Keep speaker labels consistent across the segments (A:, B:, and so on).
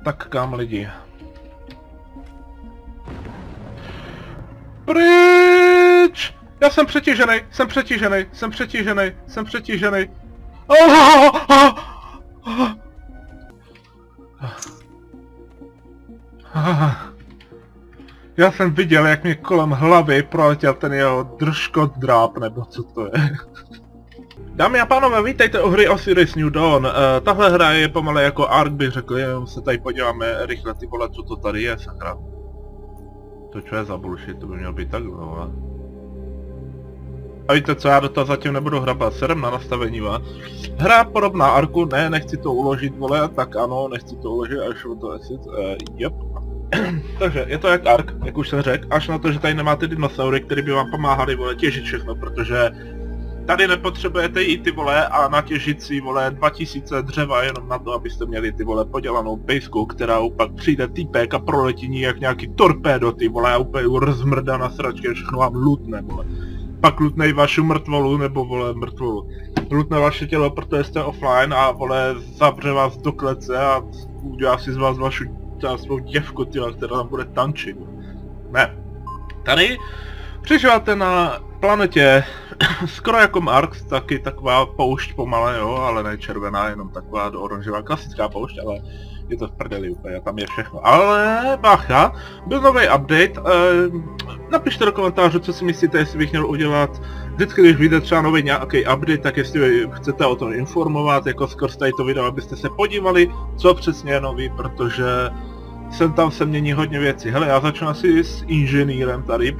A: Tak kam lidi? Pryč! Já jsem přetížený, jsem přetížený, jsem přetížený, jsem přetížený. Já jsem viděl, jak mě kolem hlavy proletěl ten jeho držkodráp, nebo co to je. Dámy a pánové, vítejte u hry Osiris New Dawn. Tahle hra je pomalé jako Ark, bych řekl, jenom se tady podíváme rychle, ty vole, co to tady je, sakra. To čo je za bullshit, to by mělo být takhle, vole. A víte co, já do toho zatím nebudu hrabat, serem na nastavení, vole. Hra podobná Arku, ne, nechci to uložit, vole, tak ano, nechci to uložit, až to esit, yep. Takže je to jak Ark, jak už jsem řekl, až na to, že tady nemáte dinosaury, který by vám pomáhali, vole, těžit všechno, protože tady nepotřebujete jít, ty vole, a natěžit si, vole, 2000 dřeva jenom na to, abyste měli, ty vole, podělanou pejsku, která pak přijde týpek a proletí jak nějaký torpédo, ty vole, a úplně rozmrdá na sračky a všechno vám lutne, vole. Pak lutnej vašu mrtvolu, nebo, vole, mrtvolu. Lutne vaše tělo, protože jste offline a, vole, zavře vás do klece a udělá si z vás svou děvku, tyhle, která tam bude tančit. Ne. Tady přežíváte na planetě skoro jako Mars, taky taková poušť pomalé, jo, ale ne červená, jenom taková oranžová klasická poušť, ale je to v prdeli úplně, tam je všechno. Ale bacha, byl nový update, napište do komentářů, co si myslíte, jestli bych měl udělat. Vždycky, když vyjde třeba nový nějaký update, tak jestli chcete o tom informovat, jako skoro tady to video, abyste se podívali, co přesně je nový, protože tam se mění hodně věcí. Hele, já začnu asi s inženýrem tady,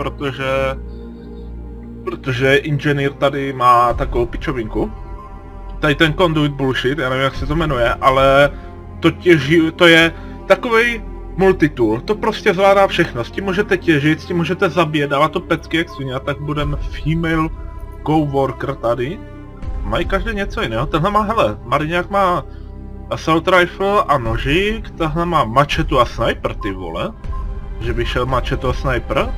A: protože inženýr tady má takovou pičovinku. Tady ten conduit bullshit, já nevím jak se to jmenuje, ale to je takovej multitool, to prostě zvládá všechno, s tím můžete těžit, s tím můžete zabíjet, dávat to pecky jak svině, tak budeme female coworker tady. Mají každý něco jiného, tenhle má, hele, Mariňák má assault rifle a nožík, tahle má mačetu a sniper, ty vole. Že by šel mačetu a sniper.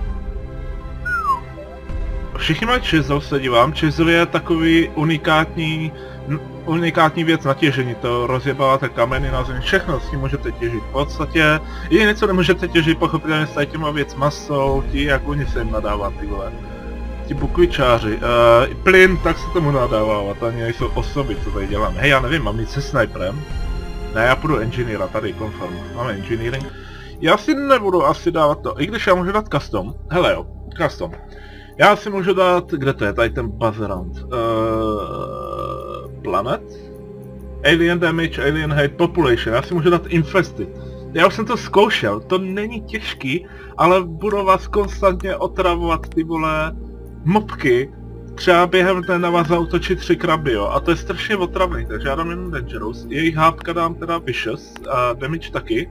A: Všichni mají chisel, se dívám, chisel je takový unikátní věc na těžení, to rozjebáváte kameny na zem, všechno s tím můžete těžit. V podstatě, jediné co nemůžete těžit, pochopitelně s těma věcma jsou ti, jak oni se jim nadává, ty vole. Ti bukvičáři, plyn, tak se tomu nadává, to nejsou osoby, co tady děláme. Hej, já nevím, mám jít se sniperem? Ne, já půjdu engineera, tady confirm, máme engineering. Já si nebudu asi dávat to, i když já můžu dát custom, hele jo, custom. Já si můžu dát, kde to je, tady ten background, planet, alien damage, alien hate, population, já si můžu dát infested. Já už jsem to zkoušel, to není těžký, ale budou vás konstantně otravovat ty vole mobky, třeba během dne na vás zautočí 3 kraby, jo, a to je strašně otravný, takže já dám jenom dangerous, jejich hápka dám teda vicious, a damage taky.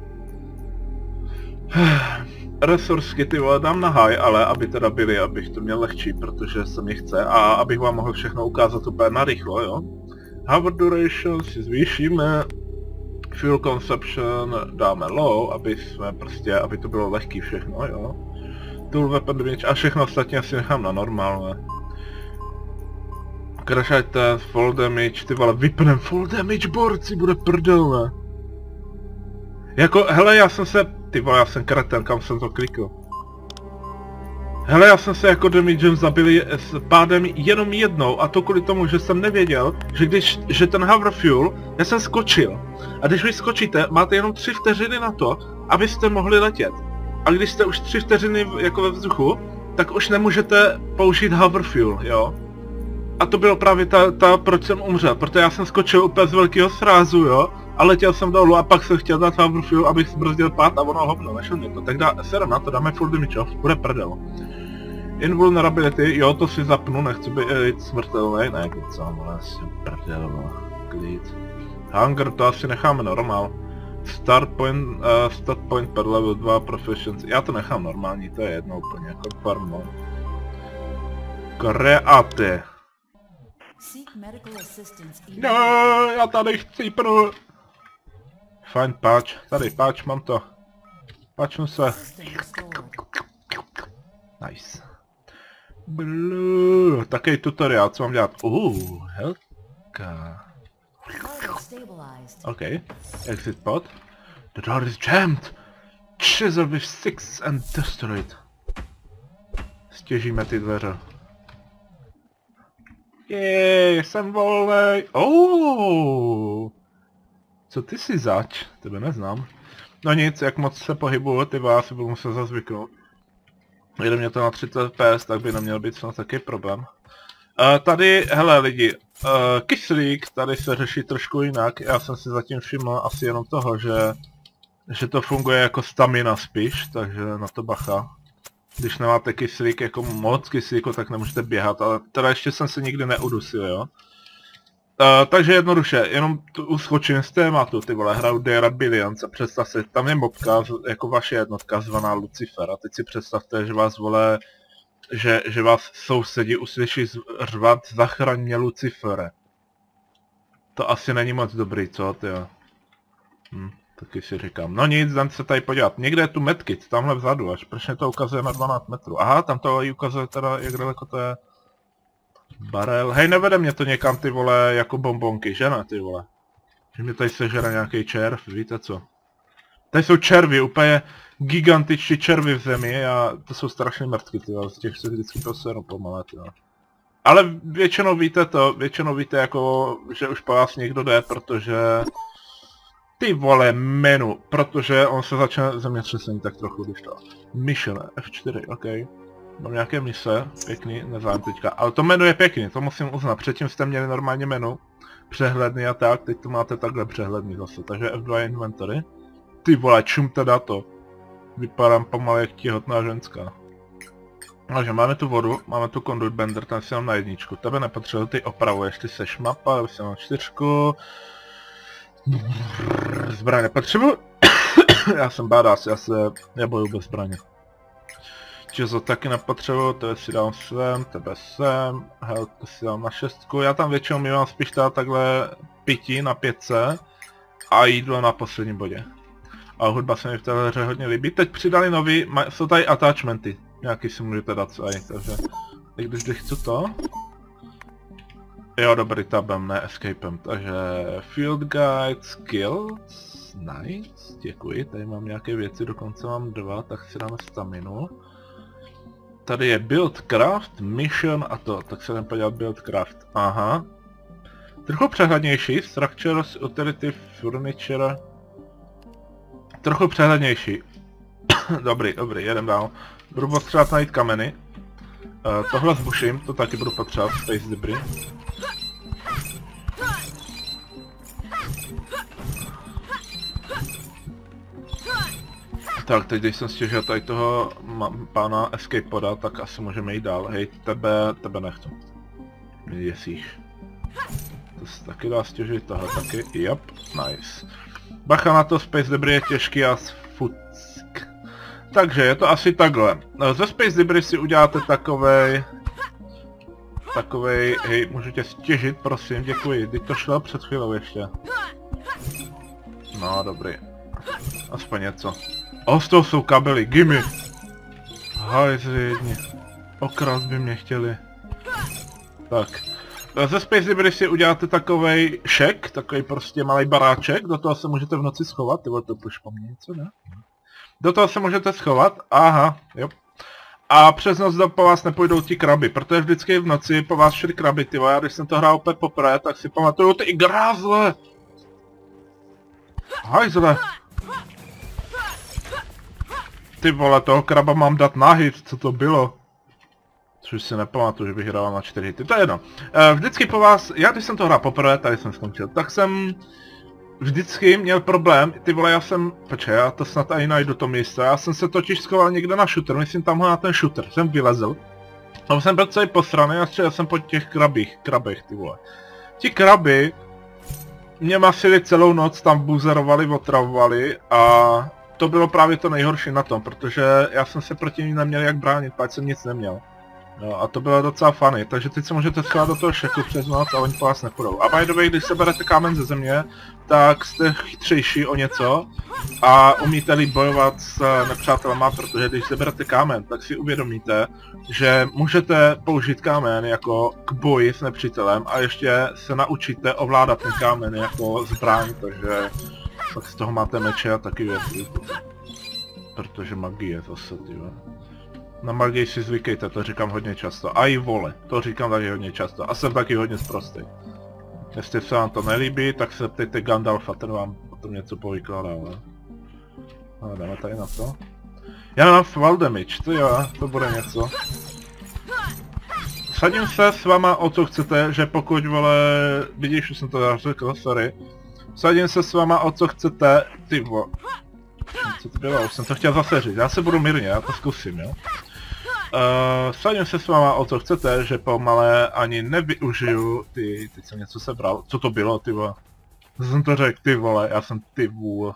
A: Resursky ty vole dám na high, ale aby teda byly, abych to měl lehčí, protože se mi chce a abych vám mohl všechno ukázat úplně narychlo, jo. Hover duration si zvýšíme, fuel consumption dáme low, aby to bylo lehký všechno, jo. Tool weapon damage a všechno ostatně si nechám na normálně. Crash item, full damage, ty vole, vypnem full damage borci, bude prdelné. Jako, hele, ty vole, já jsem kreten, kam jsem to klikl. Hele, já jsem se jako damagem zabil s pádem jenom jednou a to kvůli tomu, že jsem nevěděl, že ten hover fuel, já jsem skočil. A když vy skočíte, máte jenom 3 vteřiny na to, abyste mohli letět. A když jste už 3 vteřiny jako ve vzduchu, tak už nemůžete použít hover fuel, jo. A to bylo právě proč jsem umřel, protože já jsem skočil úplně z velkého srázu, jo. A letěl jsem dolů a pak jsem chtěl dát hover fuel, abych zbrzdil pád a ono hovno, nešel mě to. Tak sere na to, dáme full damage off, bude prdel. Invulnerability, jo, to si zapnu, nechci být smrtelný, ne, co, ale asi prdel, klid. Hunger, to asi necháme normál. Start point per level 2 proficiency, já to nechám normální, to je jedno úplně, jako farmo. Kreaty. No, já tady chcípnu. Fajn patch, tady patch, mám to. Patchnu se. Nice. Blue, takový tutoriál, co mám dělat? Helka. OK, exit pod. The door is jammed. Chisel with six and destroyed. Stěžíme ty dveře. Jej, jsem volnej. Oh. Co ty jsi zač? Tebe neznám. No nic, jak moc se pohybuju, ty vás budu muset zazvyknout. Jde mě to na 30 fps, tak by neměl být snad taky problém. Tady, hele lidi, kyslík tady se řeší trošku jinak. Já jsem si zatím všiml asi jenom toho, že to funguje jako stamina spíš, takže na to bacha. Když nemáte kyslík jako moc kyslíku, tak nemůžete běhat, ale teda ještě jsem se nikdy neudusil, jo. Takže jednoduše, jenom tu uskočím z tématu, ty vole, hraju Dera Billions a představ si, tam je mobka, jako vaše jednotka zvaná Lucifer a teď si představte, že vás vole, že vás sousedí uslyší řvat zachraň mě Lucifere. To asi není moc dobrý, co tyjo? Taky si říkám. No nic, jdem se tady podívat. Někde je tu medkit, tamhle vzadu, až proč mě to ukazuje na 12 metrů. Aha, tam to i ukazuje teda, jak daleko to je. Barel. Hej, nevede mě to někam ty vole jako bombonky, že ne ty vole? Že mě tady sežere nějaký červ, víte co? Tady jsou červy, úplně gigantičtí červy v zemi a to jsou strašně mrtky ty vole, z těch se vždycky poseru pomalé ty vole. Ale většinou víte jako, že už po vás někdo jde, protože... Ty vole menu, protože on se začne zemětřesení tak trochu, když to. Mission F4, ok. Mám nějaké mise, pěkný, neznám teďka, ale to menu je pěkný, to musím uznat, předtím jste měli normálně menu, přehledný a tak, teď to máte takhle přehledný zase, takže F2 inventory. Ty vole, čum teda to. Vypadám pomalu jak těhotná ženská. Takže máme tu vodu, máme tu conduit bender, ten si mám na jedničku, tebe nepotřebuji, ty opravuješ, ty seš mapa, já si mám 4. Zbraně potřebuji. Já jsem badass, já se neboju bez zbraně. Čiže taky nepotřebuji, tebe si dám sem, tebe sem, health to si dám na 6. Já tam většinou mívám spíš takhle pití na 5 a jídlo na posledním bodě. A hudba se mi v téhle hře hodně líbí. Teď přidali nový, jsou tady attachmenty. Nějaký si můžete dát co takže... Tak když chci to... Jo, dobrý, tabem, ne escapem, takže field guide, skills, nice, děkuji, tady mám nějaké věci, dokonce mám 2, tak si dáme staminu. Tady je build craft, mission a to, tak se jdem podívat build craft, aha. Trochu přehlednější, structures, utility, furniture, trochu přehlednější. Dobrý, jedem dál. Budu potřebovat najít kameny. Tohle zbuším, to taky budu potřebovat, space debris. Tak, teď když jsem stěžil tady toho pána escape poda, tak asi můžeme jít dál. Hej, tebe nechci. Jesíš. To se taky dá stěžit, tohle taky, yep, nice. Bacha na to, space debris je těžký a fuck. Takže je to asi takhle. Ze space debris si uděláte takovej, hej, můžu tě stěžit, prosím, děkuji, teď to šlo před chvílou ještě. No, dobrý. Aspoň něco. Z toho jsou kabely, gimme! Hajzli jedni. Okras by mě chtěli. Tak. Ze Space Debris si uděláte takovej šek, takový prostě malý baráček, do toho se můžete v noci schovat, tyhle to už po mně něco, ne? Do toho se můžete schovat, aha, jo. A přes noc po vás nepůjdou ti kraby, protože vždycky v noci po vás šly kraby, ty já když jsem to hrál opět poprvé, tak si pamatuju ty grázle! Hajzle! Ty vole, toho kraba mám dát na hit, co to bylo? Což si nepamatuju, že bych hrál na 4 hity, to je jedno. Vždycky po vás, já když jsem to hrál poprvé, tady jsem skončil, tak jsem vždycky měl problém, ty vole, počkej, já to snad ani najdu to místo, já jsem se totiž schoval někde na shooter, myslím tamhle na ten shooter, jsem vylezl. Tam jsem byl celý posraný a střelil jsem po těch krabech, ty vole. Ti kraby mě masili celou noc, tam buzerovali, otravovali a to bylo právě to nejhorší na tom, protože já jsem se proti ní neměl jak bránit, pak jsem nic neměl. No a to bylo docela funny, takže teď se můžete schovat do toho šeku přes noc a oni po vás nepůjdou. A by the way, když se berete kámen ze země, tak jste chytřejší o něco a umíte-li bojovat s nepřátelema, protože když se berete kámen, tak si uvědomíte, že můžete použít kámen jako k boji s nepřítelem a ještě se naučíte ovládat ten kámen jako zbraň, takže Pak z toho máte meče a taky věci. Protože magie zase, tyhle. Na magii si zvykejte, to říkám hodně často. A i vole, to říkám taky hodně často. A jsem taky hodně sprostý. Jestli se vám to nelíbí, tak se ptejte Gandalfa, ten vám potom něco povykládá, ale... No, jdeme tady na to. Já mám fall damage, to jo, to bude něco. Sadím se s váma o co chcete, že pokud vole... Vidíš, už jsem to řekl, sorry. Sadím se s váma o co chcete, ty vo... Co to bylo? Už jsem to chtěl zase říct, já se budu mírně, já to zkusím, jo. Sadím se s váma o co chcete, že pomalé ani nevyužiju ty... Teď jsem něco sebral, co to bylo, ty vole? Jsem to řekl, ty vole, já jsem ty vůl.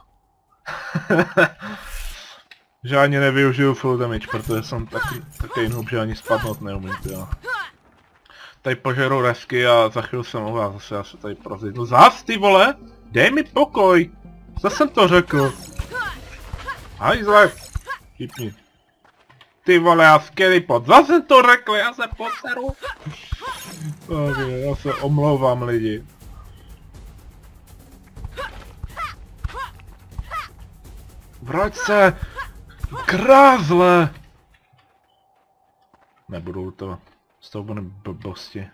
A: Že ani nevyužiju full damage, protože jsem taky noob, že ani spadnout neumím, jo. Tady požeru resky a za chvíli jsem u vás zase, já se tady prozit. No zás, ty vole! Dej mi pokoj! Zase jsem to řekl. Hajzle! Chypni. Ty vole, já skelipod, zase jsem to řekl, já se poseru. Okay, já se omlouvám lidi. Vrať se! Krázle! Nebudou to. Z toho bude blbosti.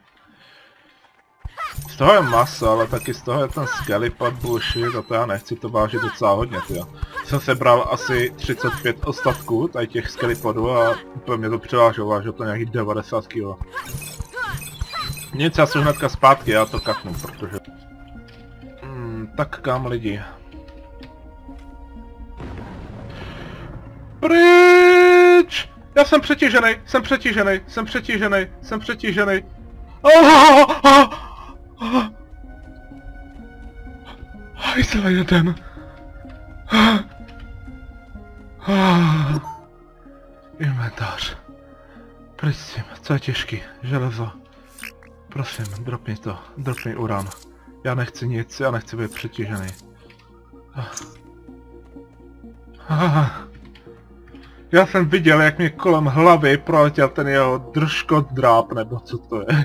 A: Z toho je maso, ale taky z toho je ten skelipod bullshit a to já nechci, to vážit docela hodně, tyjo. Jsem sebral asi 35 ostatků, tady těch skelipodů a úplně mě to převážilo, vážilo to nějaký 90 kg. Nic, já jsem hnedka zpátky, já to kaknu, protože... tak kam lidi? Pryč! Já jsem přetížený, jsem přetížený, jsem přetížený, jsem přetížený. Hajzle jeden. Inventář. Pryč s tím, co je těžký? Železo. Prosím, dropni to, dropni uran. Já nechci nic, já nechci být přetížený. Já jsem viděl, jak mě kolem hlavy proletěl ten jeho držkot dráp, nebo co to je.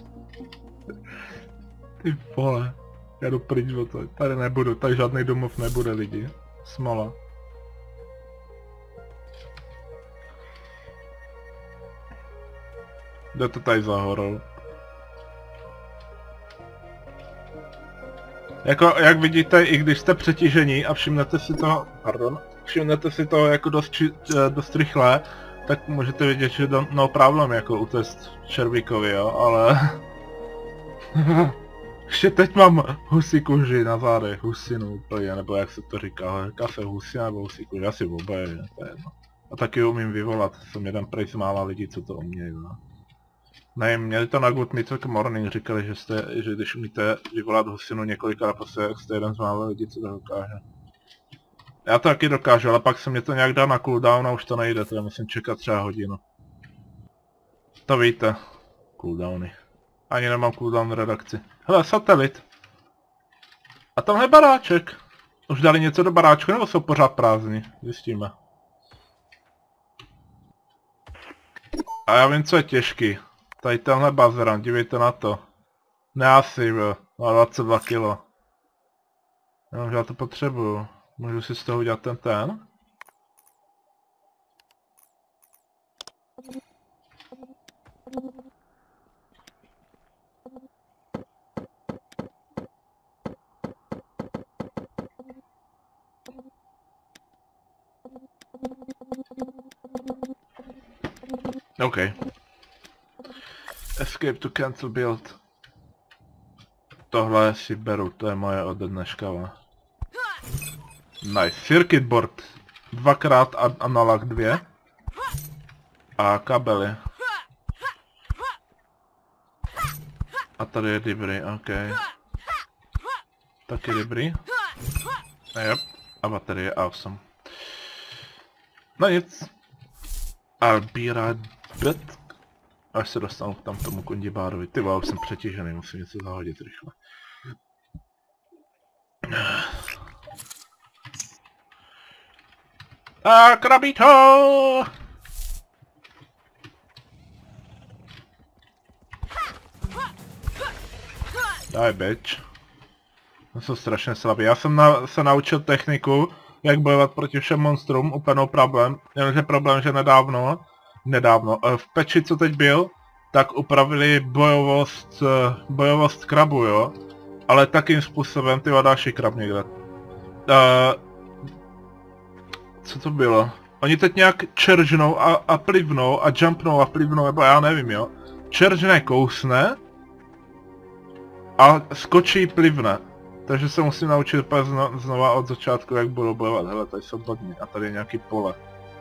A: Ty vole, já jdu pryč o to, tady nebudu, tady žádný domov nebude lidi. Smola. Jde to tady za horou. Jako, jak vidíte, i když jste přetížení a všimnete si toho, všimnete si toho jako dost rychle, tak můžete vidět, že no problém jako utéct červíkovi, jo, ale... Ještě teď mám husí kůži na zádech, husinu úplně, nebo jak se to říká, říká se husina nebo husí kůži, asi oboje, to je jedno. A taky umím vyvolat, jsem jeden prej z mála lidí, co to umějí, no. Nevím, měli to na Good Mythic Morning, říkali, že když umíte vyvolat husinu několikrát, prostě jste jeden z mála lidí, co to dokáže. Já to taky dokážu, ale pak se mě to nějak dá na cooldown a už to nejde, teda musím čekat třeba hodinu. To víte. Cooldowny. Ani nemám cooldown redakci. Hele, satelit. A tamhle baráček. Už dali něco do baráčku, nebo jsou pořád prázdní? Zjistíme. A já vím, co je těžký. Tady tenhle bazeran, dívejte na to. Ne asi, jo. Má 22 kg. Jenom, že já to potřebuju. Můžu si z toho udělat ten? OK. Escape to cancel build. Tohle si beru, to je moje ode dneška. Nice. Circuit board. 2x analog 2. A kabely. A tady je debris, OK. Taky debris. Yep. A baterie je awesome. No nic. I'll be right back. Až se dostanu tam k tomu kondibárovi. Ty vole, jsem přetížený, musím něco zahodit rychle. A krabíto! Daj, bitch. To jsou strašně slabí. Já jsem se naučil techniku, jak bojovat proti všem monstrům, úplně problém. Jenomže problém, že nedávno, v peči, co teď byl, tak upravili bojovost krabu, jo? Ale takým způsobem, ty další krab někde. Co to bylo? Oni teď nějak čeržnou a plivnou a jumpnou a plivnou, nebo já nevím, jo? Čeržne kousne a skočí plivne. Takže se musím naučit úplně znova od začátku, jak budu bojovat. Hele, tady jsou bodní a tady je nějaký pole.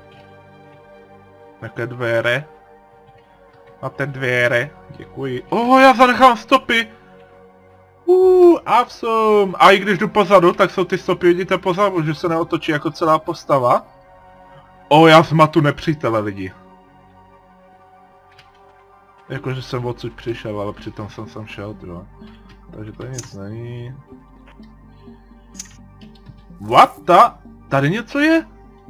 A: Jaké dveře. A ty dveře, děkuji. Já zanechám stopy! Awesome! A i když jdu pozadu, tak jsou ty stopy, vidíte pozadu, že se neotočí jako celá postava. Já zmatu nepřítele lidi. Jakože jsem odsud přišel, ale přitom jsem sem šel, tyjo. Takže tady nic není. What the? Tady něco je?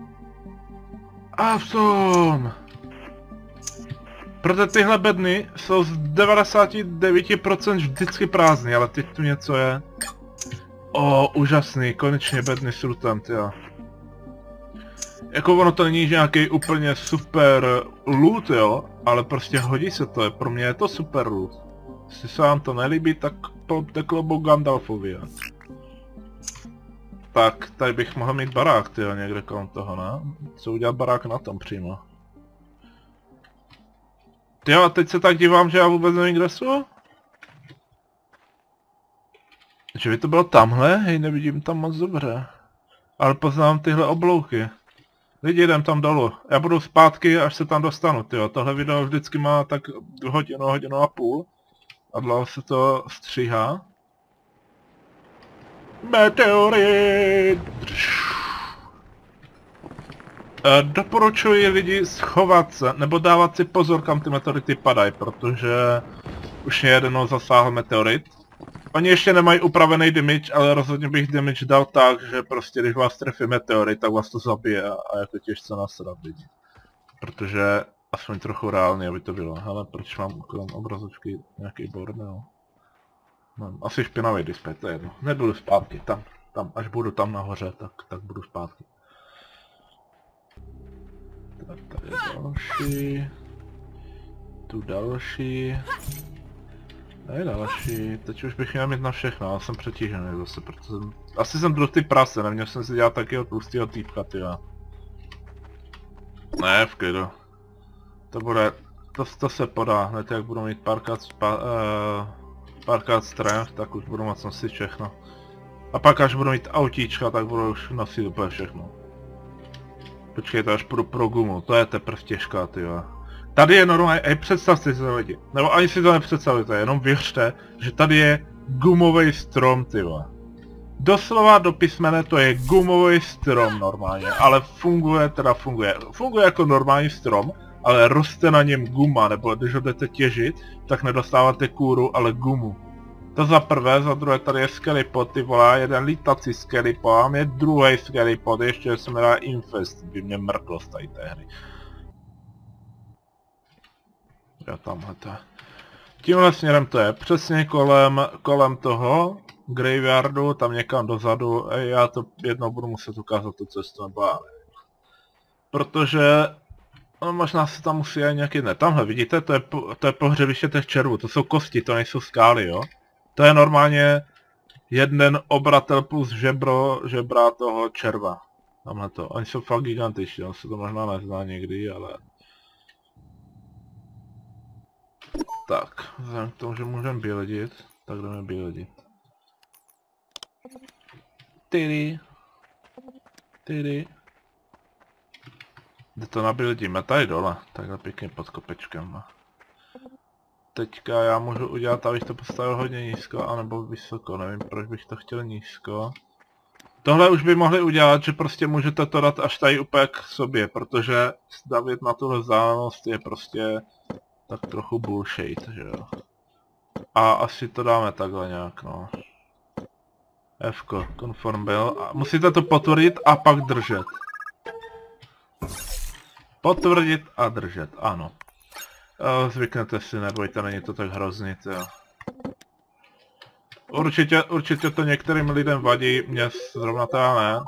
A: Awesome! Protože tyhle bedny jsou z 99% vždycky prázdný, ale teď tu něco je. Úžasný, konečně bedny s lootem, tyjo. Jako ono to není nějaký úplně super loot, jo, ale prostě hodí se to, pro mě je to super loot. Jestli se vám to nelíbí, tak teklo bo Gandalfovi, jo. Tak, tady bych mohl mít barák, tyjo, někde kolem toho, ne? Co udělat barák na tom přímo? Tyjo, a teď se tak dívám, že já vůbec nevím, kde jsou? Že by to bylo tamhle? Hej, nevidím tam moc dobře. Ale poznám tyhle oblouky. Lidi, jdem tam dolů. Já budu zpátky, až se tam dostanu, tyjo. Tohle video vždycky má tak hodinu a půl. A dlouho se to stříhá. Meteorit! Doporučuji lidi schovat se, nebo dávat si pozor, kam ty meteority padají, protože už mě jednou zasáhl meteorit. Oni ještě nemají upravený damage, ale rozhodně bych damage dal tak, že prostě když vás trefí meteorit, tak vás to zabije a jako těžce nasrat lidi. Protože aspoň trochu reálně, aby to bylo. Hele, proč mám kolem obrazovky nějaký bordel? Mám asi špinavý display, to je jedno. Nebudu zpátky, tam, až budu tam nahoře, tak budu zpátky. Tak tady je další. Tu další. Tady další. Teď už bych měl mít na všechno, ale jsem přetížený zase, protože asi jsem drutý prase, neměl jsem si dělat takého tlustého týpka, tyjo. Ne, v klidu. To bude, to se podá, hned jak budu mít párkrát strength, tak už budu moc nosit všechno. A pak až budu mít autíčka, tak budu už nosit úplně všechno. Počkejte, až půjdu pro gumu, to je teprve těžká, tyjo. Tady je normálně, představte si to lidi, nebo ani si to nepředstavujte, jenom věřte, že tady je gumový strom, tyjo. Doslova do písmene to je gumový strom normálně, ale funguje jako normální strom, ale roste na něm guma, nebo když ho jdete těžit, tak nedostáváte kůru, ale gumu. To za prvé, za druhé tady je skelipod, ty vole, jeden lítací skelipod, a mám je druhý skelipod, ještě se jmenuje Infest, by mě mrklo z tady té hry. Já tamhle to je. Tímhle směrem to je, přesně kolem toho graveyardu, tam někam dozadu, já to jednou budu muset ukázat tu cestu, nebo já nevím. Protože, no možná se tam musí aj nějaký, ne, tamhle vidíte, to je pohřebiště těch červů, to jsou kosti, to nejsou skály, jo. To je normálně jeden obratel plus žebra toho červa. Tamhle to, oni jsou fakt gigantiční, on se to možná nezná někdy, ale... Tak, vzhledem k tomu, že můžeme běledit, tak jdeme běledit. Tyry. Kde to naběledíme? Tady dole, takhle pěkně pod kopečkem. Teďka já můžu udělat, abych to postavil hodně nízko, anebo vysoko, nevím proč bych to chtěl nízko. Tohle už by mohli udělat, že prostě můžete to dát až tady úplně k sobě, protože stavět na tuhle vzdálenost je prostě tak trochu bullshit, že jo. A asi to dáme takhle nějak, no. F-ko, conform byl. A musíte to potvrdit a pak držet. Potvrdit a držet, ano. Zvyknete si, nebojte, není to tak hrozný, jo. Určitě to některým lidem vadí, mě zrovna teda ne.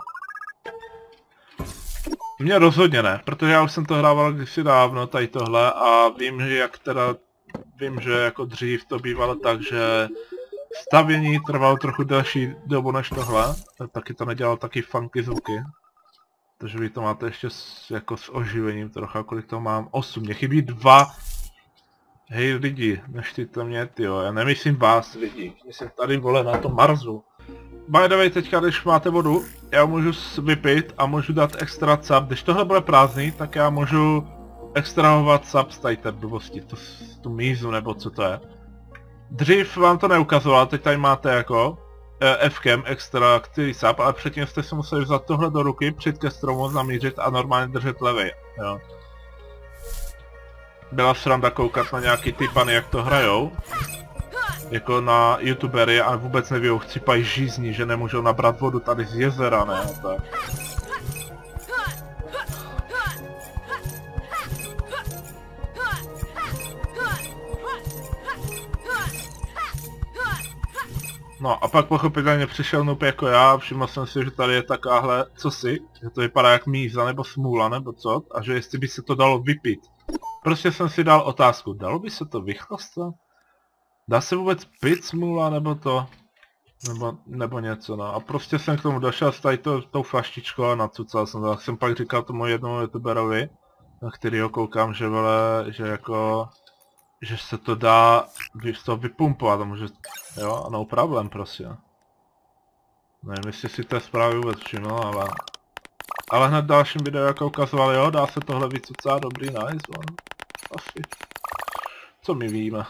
A: Mně rozhodně ne, protože já už jsem to hrával kdysi dávno, tady tohle, a vím, že jako dřív to bývalo tak, že stavění trvalo trochu delší dobu než tohle, taky to nedělalo taky funky zvuky. Takže vy to máte ještě jako s oživením trocha, kolik to mám? 8, mě chybí 2. Hej lidi, neštýte mě, tyjo, já nemyslím vás lidi, myslím tady vole na tom Marsu. By the way, teďka když máte vodu, já můžu vypít a můžu dát extra sap, když tohle bude prázdný, tak já můžu extrahovat sap z tady té blbosti, tu mízu nebo co to je. Dřív vám to neukazoval, teď tady máte jako F-kem extra který sap, ale předtím jste si museli vzat tohle do ruky, přijít ke stromu, zamířit a normálně držet levej, jo. Byla sranda koukat na nějaký typany, jak to hrajou. Jako na youtubery a vůbec neví, chcípají žízní, že nemůžou nabrat vodu tady z jezera, ne? Tak. No a pak pochopitelně přišel noob jako já, všiml jsem si, že tady je takováhle cosi, že to vypadá jak míza nebo smůla nebo co, a že jestli by se to dalo vypít. Prostě jsem si dal otázku, dalo by se to vychlastat? Dá se vůbec pít smůla nebo to? Nebo něco, no. A prostě jsem k tomu došel s tady tou flaštičkou a nacucal jsem to. Jsem pak říkal tomu jednomu youtuberovi, na kterýho koukám, že vole, že jako... že se to dá z toho vypumpovat, může... jo, no problém prostě. Nevím, jestli si té zprávy vůbec všiml, ale hned v dalším videu jako ukazoval, jo, dá se tohle vycucat, dobrý, nice, no. Asi. Co my víme.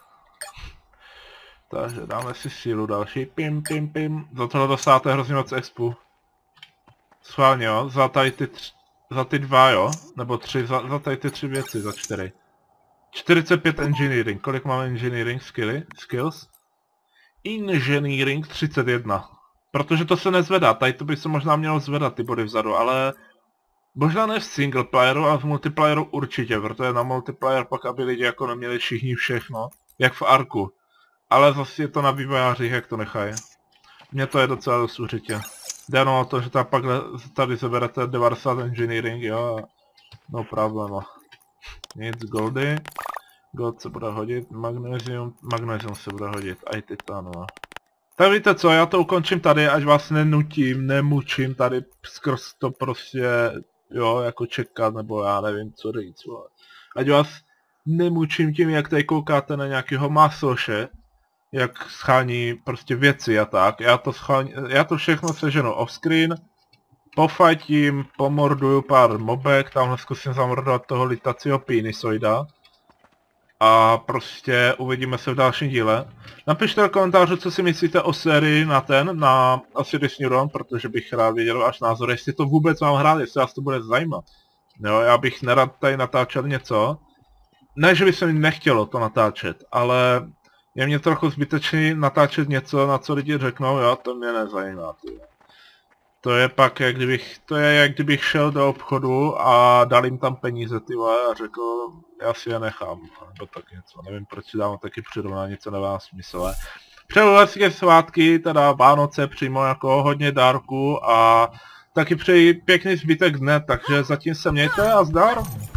A: Takže dáme si sílu další, pim. Za tohle dostáváte hrozně moc expu. Schválně jo, za tady za ty 2 jo, nebo 3, za tady ty 3 věci, za 4. 45 engineering, kolik máme engineering skills? Engineering 31. Protože to se nezvedá, tady to by se možná mělo zvedat ty body vzadu, ale... možná ne v single playeru, ale v multiplayeru určitě, protože na multiplayer pak aby lidi jako neměli všichni všechno, jak v Arku. Ale zase je to na vývojářích, jak to nechají. Mně to je docela dost určitě. Jde jenom o to, že tady seberete 90 engineering, jo, no problém. Nic, goldy. Gold se bude hodit, magnesium se bude hodit, a i titan, no. Tak víte co, já to ukončím tady, ať vás nemučím tady skrz to prostě, jo, jako čekat, nebo já nevím co říct, vole. Ať vás nemučím tím, jak tady koukáte na nějakého masoše, jak schání prostě věci a tak, já to všechno seženu offscreen, pofajtím, pomorduju pár mobek, tamhle zkusím zamordovat toho litacího penisoida. A prostě uvidíme se v dalším díle. Napište do komentářů, co si myslíte o sérii na Osiris Neuron, protože bych rád věděl váš názor, jestli to vůbec mám hrát, jestli vás to bude zajímat. Jo, já bych nerad tady natáčel něco. Ne, že by se mi nechtělo to natáčet, ale je mě trochu zbytečný natáčet něco, na co lidi řeknou, jo, to mě nezajímá. To je pak, jak kdybych šel do obchodu a dal jim tam peníze, ty vole, a řekl, já si je nechám, nebo tak něco, nevím, proč si dám taky přirovnání, co nemá smysl. Přeju hezké svátky, teda Vánoce, přímo jako hodně dárků a taky přeji pěkný zbytek dne, takže zatím se mějte a zdar!